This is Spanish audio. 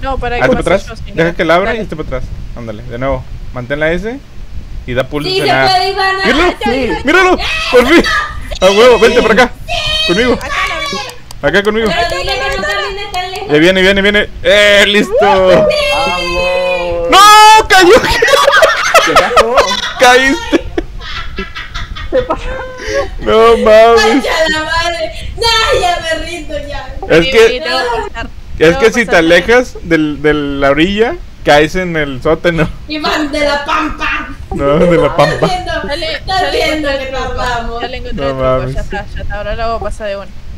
No, para Hazte para atrás. yo, sí, Deja que la abra y dale. hazte para atrás. Ándale, de nuevo. Mantén la S y da pulso Sí, en se A. puede, Ivana. ¡Míralo! ¡Míralo! ¡Por fin! ¡A huevo! ¡Vente para acá! ¡Conmigo! Acá la ventana. ¡Acá conmigo! Pero dile que no camine tan lejos. Ya viene. ¡Listo! ¡Vamos! ¡No! ¡Cayó! ¿Qué pasó? ¡Caíste! ¡No ¡Ay, mames! ya la madre! ¡No, ya me rindo ya! Es Sí, que, te va a pasar. es va que a si te pasar. alejas de la orilla, caes en el sótano. ¡Iván de la Pampa! No, de la pampa. No entiendo, Ya le no entiendo encontré que el truco. tardamos. Ya le encontré No el truco. mames. Ya está. Ahora lo hago pasar de una.